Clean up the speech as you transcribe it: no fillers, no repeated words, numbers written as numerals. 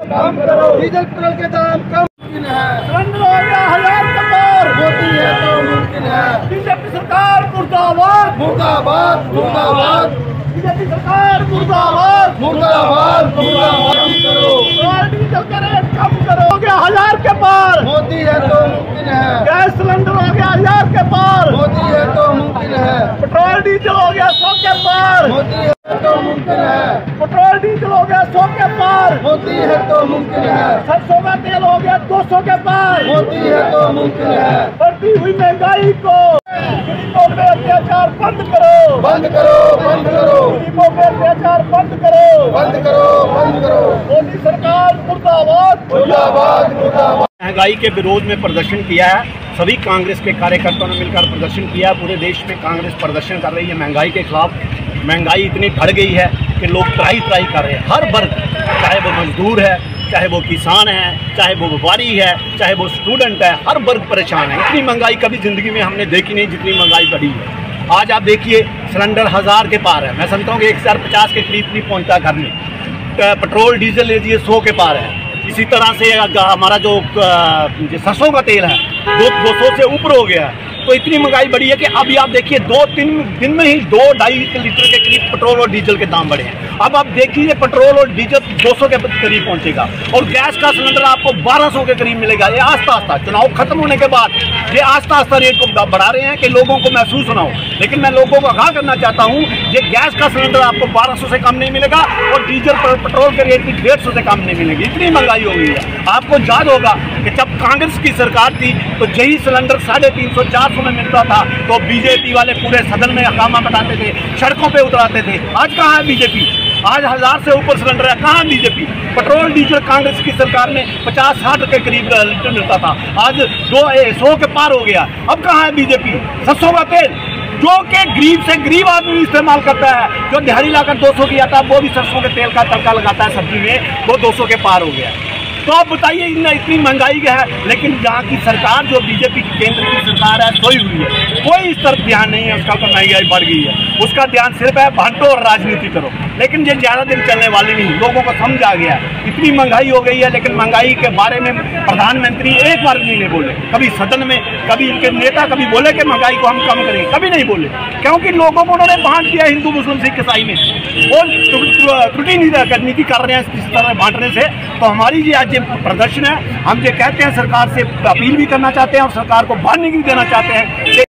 कम करो, diesel petrol के दाम कम मुमकिन है, सिलेंडर हो गया 1000 के पार, होती है तो मुमकिन है। बीजेपी सरकार मुर्दाबाद मुर्दाबाद मुर्दाबाद, बीजेपी सरकार मुर्दाबाद मुर्दाबाद मुर्दाबाद। कम करो, डीजल का रेट कम करो, हो गया 1000 के पार, होती है तो मुमकिन है। गैस सिलेंडर हो गया 1000 के पार, होती है तो मुमकिन है। पेट्रोल डीजल हो गया 100 के पार, होती है तो मुमकिन है। पेट्रोल डीजल हो गया 100 के पार, होती है तो मुमकिन है। सरसों का तेल हो गया 200 के पार, होती है तो मुमकिन है। बढ़ती हुई महंगाई को, गरीबों पे अत्याचार बंद करो बंद करो बंद करो, गरीबों पे अत्याचार बंद करो बंद करो बंद करो। मोदी सरकार मुर्दाबाद मुर्दाबाद मुर्दाबाद। महंगाई के विरोध में प्रदर्शन किया है, सभी कांग्रेस के कार्यकर्ताओं ने मिलकर प्रदर्शन किया है। पूरे देश में कांग्रेस प्रदर्शन कर रही है महंगाई के खिलाफ। महंगाई इतनी बढ़ गई है कि लोग त्राही त्राही कर रहे हैं। हर वर्ग, चाहे वो मजदूर है, चाहे वो किसान है, चाहे वो व्यापारी है, चाहे वो स्टूडेंट है, हर वर्ग परेशान है। इतनी महंगाई कभी ज़िंदगी में हमने देखी नहीं जितनी महंगाई बढ़ी है। आज आप देखिए सिलेंडर 1000 के पार है, मैं समझता हूँ कि 1050 के करीब नहीं पहुँचता घर में। पेट्रोल डीजल लीजिए 100 के पार है। इसी तरह से हमारा जो सरसों का तेल है 200 से ऊपर हो गया है। तो इतनी महंगाई बढ़ी है कि अभी आप देखिए 2-3 दिन में ही 2-2.5 लीटर के करीब पेट्रोल और डीजल के दाम बढ़े हैं। अब आप देखिए पेट्रोल और डीजल 200 के करीब पहुंचेगा और गैस का सिलेंडर आपको 1200 के करीब मिलेगा। ये आस्ता आस्ता चुनाव खत्म होने के बाद ये आस्ता आस्ता रेट को बढ़ा रहे हैं कि लोगों को महसूस ना हो। लेकिन मैं लोगों को आगाह करना चाहता हूँ, ये गैस का सिलेंडर आपको 1200 से कम नहीं मिलेगा और डीजल पेट्रोल के रेट की 150 से कम नहीं मिलेगी। इतनी महंगाई हो गई है। आपको याद होगा कि जब कांग्रेस की सरकार थी तो यही सिलेंडर 350-400 में मिलता था, तो बीजेपी वाले पूरे सदन में हंगामा बताते थे, सड़कों पे उतराते थे। आज कहाँ है बीजेपी? आज 1000 से ऊपर सिलेंडर है, कहाँ बीजेपी? पेट्रोल डीजल कांग्रेस की सरकार में 50-60 के करीब लीटर मिलता था, आज 100 के पार हो गया। अब कहाँ है बीजेपी? सरसों का तेल जो कि गरीब से गरीब आदमी इस्तेमाल करता है, जो दिहाड़ी लाकर 200 की आता है, वो भी सरसों के तेल का तड़का लगाता है सब्जी में, वो 200 के पार हो गया। तो आप बताइए इतनी महंगाई क्या है। लेकिन यहाँ की सरकार जो बीजेपी की केंद्र की सरकार है सोई हुई है, कोई इस तरफ ध्यान नहीं है उसका। तो महंगाई बढ़ गई है, उसका ध्यान सिर्फ है बांटो और राजनीति करो। लेकिन ये ज़्यादा दिन चलने वाली नहीं, लोगों को समझ आ गया है इतनी महंगाई हो गई है। लेकिन महंगाई के बारे में प्रधानमंत्री एक बार भी नहीं बोले, कभी सदन में, कभी इनके नेता कभी बोले कि महंगाई को हम कम करें, कभी नहीं बोले। क्योंकि लोगों को उन्होंने बांट दिया हिंदू मुस्लिम सिख ईसाई में, और त्रुटि नीति कर रहे हैं इस तरह बांटने से। तो हमारी ये आज प्रदर्शन है, हम ये कहते हैं, सरकार से अपील भी करना चाहते हैं और सरकार को बांधने भी देना चाहते हैं।